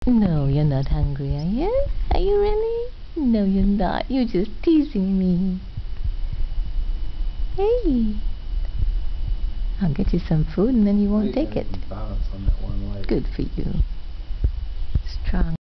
No, you're not hungry, are you? Are you really? No, you're not. You're just teasing me. Hey. I'll get you some food and then you won't take it. Balance on that one leg. Good for you. Strong